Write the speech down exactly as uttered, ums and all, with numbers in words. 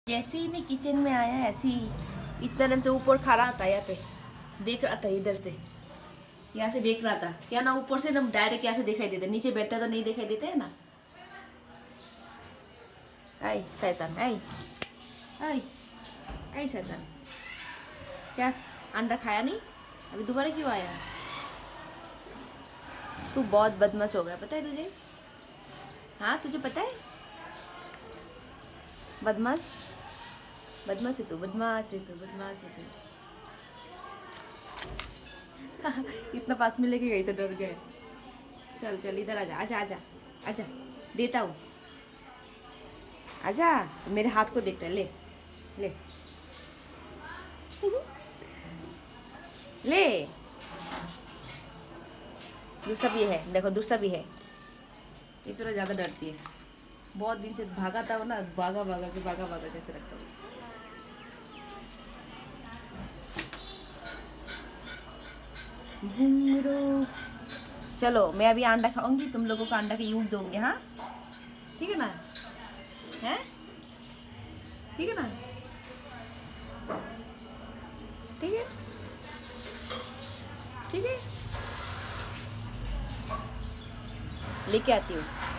जैसे ही मैं किचन में आया ऐसे ही इतना टाइम से ऊपर खा रहा था, यहाँ पे देख रहा था, इधर से यहाँ से देख रहा था क्या ना, ऊपर से एकदम डायरेक्ट यहाँ से दिखाई देते, नीचे बैठता तो नहीं दिखाई देते है ना। आई शैतान, आई आई आई शैतान, क्या अंडा खाया नहीं? अभी दोबारा क्यों आया? तू बहुत बदमाश हो गया, पता है तुझे? हाँ तुझे पता है? बदमाश बदमाश है तू, बदमाश है तू, बदमाश है तू। इतना पास में लेके गई तो डर गए। चल चल इधर आजा, आजा आजा आजा, देता हूँ, आजा। मेरे हाथ को देखता है, ले ले ले। दूसरा भी है, देखो दूसरा भी है। ये थोड़ा ज़्यादा डरती है, बहुत दिन से भागा था वो ना, भागा भागा के भागा भागा कैसे रखता हूँ। घुंगरू, चलो मैं अभी अंडा खाऊंगी, तुम लोगों को अंडा के यूज दूंगी, हाँ ठीक है ना? हैं ठीक है ना? ठीक है ठीक है, लेके आती हूँ।